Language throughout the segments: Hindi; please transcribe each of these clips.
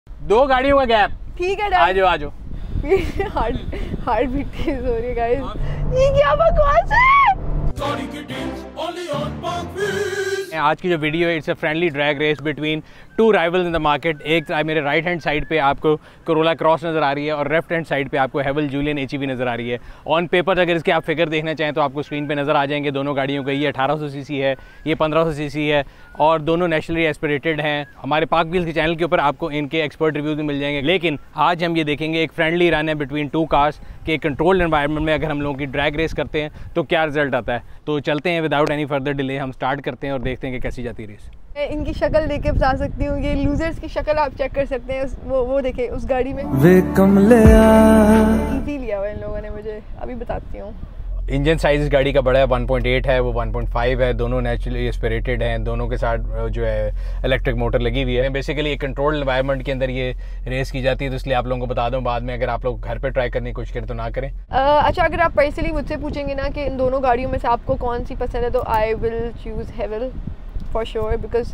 2 गाड़ियों का गैप। ठीक है आ जाओ आ जाओ। हार्ट बीट तेज हो रही है गाइस। ये क्या बकवास है। आज की जो वीडियो है it's a friendly drag race between 2 rivals in the market. एक मेरे राइट हैंड साइड पे आपको कोरोला क्रॉस नज़र आ रही है और लेफ्ट हैंड साइड पे आपको हेवल जूलियन HEV नज़र आ रही है। ऑन पेपर अगर इसके आप फिगर देखना चाहें तो आपको स्क्रीन पे नज़र आ जाएंगे दोनों गाड़ियों का। ये 1800 सीसी है, ये 1500 सीसी है और दोनों नेशनली एस्पिरेटेड हैं। हमारे पाक व्हील्स के चैनल के ऊपर आपको इनके एक्सपर्ट रिव्यूज भी मिल जाएंगे। लेकिन आज हम ये देखेंगे एक फ्रेंडली रन है बिटवीन 2 कार्स के कंट्रोल्ड एनवायरनमेंट में अगर हम लोगों की ड्रैग रेस करते हैं तो क्या रिजल्ट आता है। तो चलते हैं विदाउट एनी फर्दर डिले, हम स्टार्ट करते हैं और देखते हैं कि कैसी जाती है रेस। मैं इनकी शक्ल देख के बता सकती हूँ, ये लूजर्स की शक्ल आप चेक कर सकते हैं। वो देखे उस गाड़ी में इजी लिया हुआ इन लोगों ने, मुझे अभी बताती हूँ। इंजन साइज इस गाड़ी का बड़ा है, 1.8 है, वो 1.5 है। दोनों नेचुरली एस्पिरेटेड हैं, दोनों के साथ जो है इलेक्ट्रिक मोटर लगी हुई है। बेसिकली एक कंट्रोल्ड एनवायरनमेंट के अंदर ये रेस की जाती है, तो इसलिए आप लोगों को बता दूं बाद में अगर आप लोग घर पे ट्राई करने की कोशिश करें तो ना करें। अच्छा, अगर आप पर्सनली मुझसे पूछेंगे ना कि इन दोनों गाड़ियों में से आपको कौन सी पसंद है तो I will choose Haval for sure, because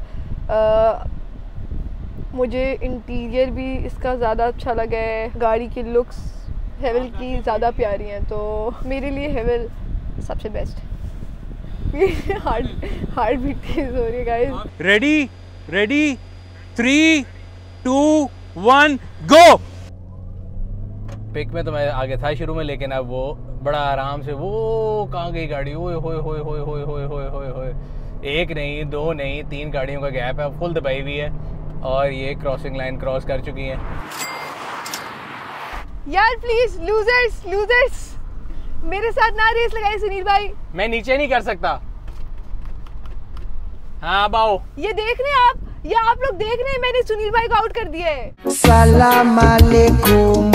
मुझे इंटीरियर भी इसका ज़्यादा अच्छा लगा है, गाड़ी की लुक्स हेवल की ज़्यादा प्यारी हैं, तो मेरे लिए हेवल सबसे बेस्ट। हार्ट बीट तेज हो रही है गाइस। रेडी 3 2 1 गो। पिक में तो मैं आगे था शुरू में, लेकिन अब वो बड़ा आराम से वो कहाँ गई गाड़ी। ओए होए होए होए होए होए होए होए होए। 1 नहीं 2 नहीं 3 गाड़ियों का गैप है, फुल दबाई हुई है और ये क्रॉसिंग लाइन क्रॉस कर चुकी हैं। यार प्लीज लूजर्स मेरे साथ ना रेस लगाई सुनील भाई। मैं नीचे नहीं कर सकता। हाँ बाओ, ये देख रहे हैं आप, या आप लोग देख रहे हैं मैंने सुनील भाई को आउट कर दिया है। सलाम अलैकुम।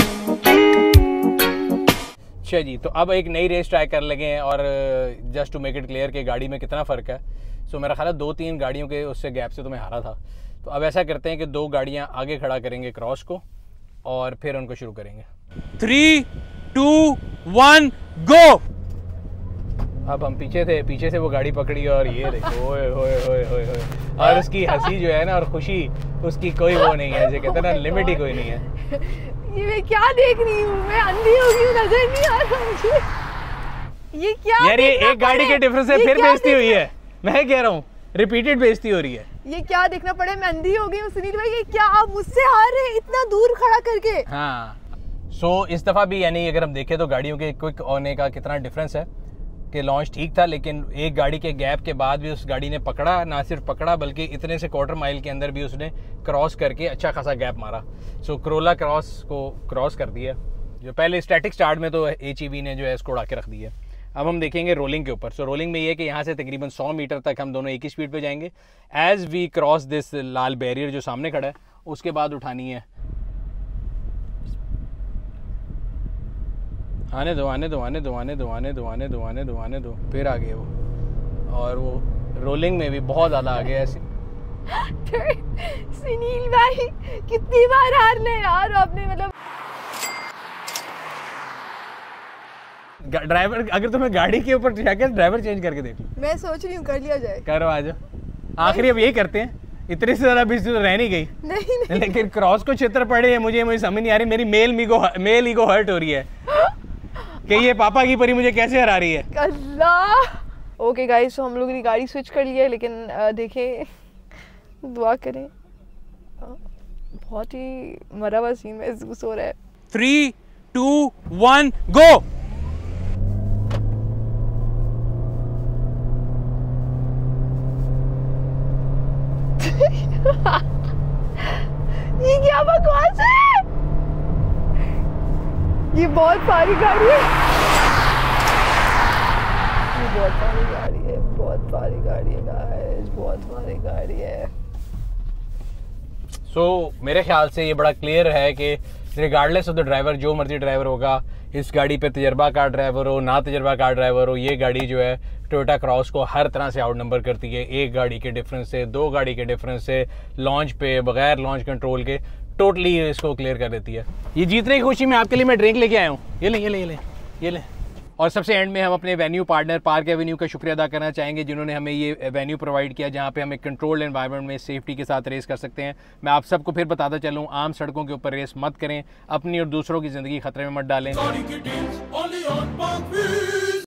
अच्छा जी, तो अब एक नई रेस ट्राई कर लगे हैं और just to make it clear कि गाड़ी में कितना फ़र्क है। सो मेरा ख्याल है 2-3 गाड़ियों के उससे गैप से तो मैं हारा था। तो अब ऐसा करते हैं कि 2 गाड़ियां आगे खड़ा करेंगे क्रॉस को और फिर उनको शुरू करेंगे। 3 2 1 गो। अब हम पीछे से वो गाड़ी पकड़ी और ये देखो ओए होए होए होए होए। और उसकी हंसी जो है ना और खुशी, उसकी कोई वो नहीं है, जैसे कहते हैं ना लिमिट ही कोई नहीं है। ये मैं क्या देख रही हूँ, मैं अंधी हो गई हूँ, नजर नहीं आ रहा मुझे। ये क्या यार, ये एक गाड़ी के डिफरेंस से फिर बेइज्जती हुई है। मैं कह रहा हूँ रिपीटेड बेइज्जती हो रही है। ये क्या देखना पड़े, मैं अंधी हो गई हूँ सुनील भाई। ये क्या आप मुझसे हार रहे हैं इतना दूर खड़ा करके। हाँ, सो इस दफ़ा भी यानी अगर हम देखें तो गाड़ियों के क्विक होने का कितना डिफरेंस है कि लॉन्च ठीक था, लेकिन एक गाड़ी के गैप के बाद भी उस गाड़ी ने पकड़ा, ना सिर्फ पकड़ा बल्कि इतने से 1/4 माइल के अंदर भी उसने क्रॉस करके अच्छा खासा गैप मारा। सो कोरोला क्रॉस को क्रॉस कर दिया, जो पहले स्टैटिक स्टार्ट में तो HEV ने जो है इसको उड़ा के रख दिया। अब हम देखेंगे रोलिंग के ऊपर। सो रोलिंग में ये है कि यहाँ से तकरीबन 100 मीटर तक हम दोनों एक ही स्पीड पे जाएंगे। एज वी क्रॉस दिस लाल बैरियर जो सामने खड़ा है, उसके बाद उठानी है। आने दो, फिर आ गए वो। और वो रोलिंग में भी बहुत ज़्यादा आ गया ऐसे। सुनील भाई कितनी बार हारने यार आपने, मतलब ड्राइवर, अगर तुम्हें गाड़ी के ऊपर जाकर ड्राइवर चेंज करके देख लो। मैं सोच रही हूँ कर लिया जाए। करो, आ जाओ। आखिरी अब यही करते हैं, इतने से ज़्यादा बिजी तो रह नहीं गई। नहीं लेकिन क्रॉस को चित्र पड़े हैं, मुझे समझ नहीं आ रही। मेरी मेल ईगो हर्ट हो रही है कि ये पापा की परी मुझे कैसे हरा रही है। अल्लाह। ओके गाइस, तो हम लोग ने गाड़ी स्विच कर लिया है, लेकिन देखें, दुआ करें, बहुत ही मरा हुआ सीन महसूस हो रहा है। 3 2 1 गो। ये क्या बकवास है। ये बहुत भारी गाड़ी है, ये बहुत भारी गाड़ी है, बहुत भारी गाड़ी है गाइस, बहुत भारी गाड़ी है। सो मेरे ख्याल से ये बड़ा क्लियर है कि रिगार्डलेस ऑफ द ड्राइवर, जो मर्जी ड्राइवर होगा, इस गाड़ी पे तजर्बाकार ड्राइवर हो ना तजर्बाकार ड्राइवर हो, ये गाड़ी जो है टोयोटा क्रॉस को हर तरह से आउट नंबर करती है। एक गाड़ी के डिफरेंस से, 2 गाड़ी के डिफरेंस से, लॉन्च पे बगैर लॉन्च कंट्रोल के टोटली इसको क्लियर कर देती है। ये जीतने की खुशी में आपके लिए मैं ड्रिंक लेके आया हूँ। ये ले। और सबसे एंड में हम अपने वेन्यू पार्टनर पार्क एवेन्यू का शुक्रिया अदा करना चाहेंगे, जिन्होंने हमें ये वेन्यू प्रोवाइड किया जहाँ पे हम एक कंट्रोल्ड एनवायरनमेंट में सेफ्टी के साथ रेस कर सकते हैं। मैं आप सबको फिर बताता चलूँ, आम सड़कों के ऊपर रेस मत करें, अपनी और दूसरों की ज़िंदगी खतरे में मत डालें।